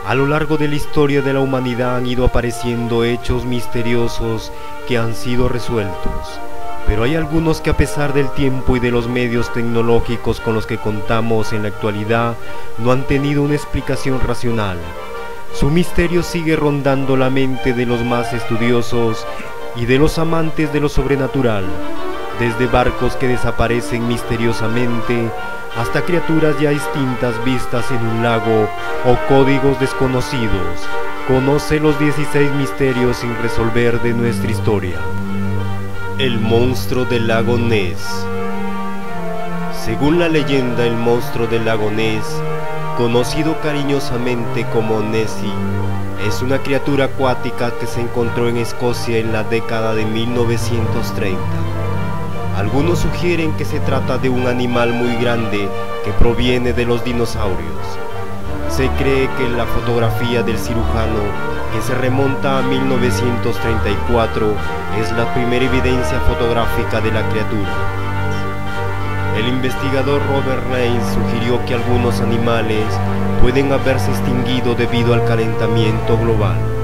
A lo largo de la historia de la humanidad han ido apareciendo hechos misteriosos que han sido resueltos, pero hay algunos que a pesar del tiempo y de los medios tecnológicos con los que contamos en la actualidad, no han tenido una explicación racional. Su misterio sigue rondando la mente de los más estudiosos y de los amantes de lo sobrenatural, desde barcos que desaparecen misteriosamente hasta criaturas ya extintas vistas en un lago o códigos desconocidos. Conoce los 16 misterios sin resolver de nuestra historia. El monstruo del lago Ness. Según la leyenda, el monstruo del lago Ness, conocido cariñosamente como Nessie, es una criatura acuática que se encontró en Escocia en la década de 1930. Algunos sugieren que se trata de un animal muy grande que proviene de los dinosaurios. Se cree que la fotografía del cirujano, que se remonta a 1934, es la primera evidencia fotográfica de la criatura. El investigador Robert Reis sugirió que algunos animales pueden haberse extinguido debido al calentamiento global.